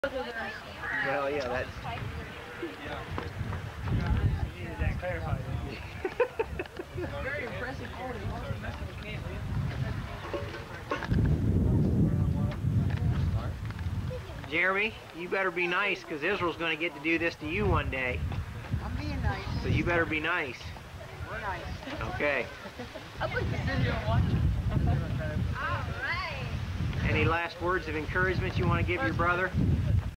Well, yeah, that's... Needed that clarified. Very impressive quality. Jeremy, you better be nice, because Israel's going to get to do this to you one day. I'm being nice. So you better be nice. We're nice. Okay. I'd like to sit here and watch it. Any last words of encouragement you want to give your brother?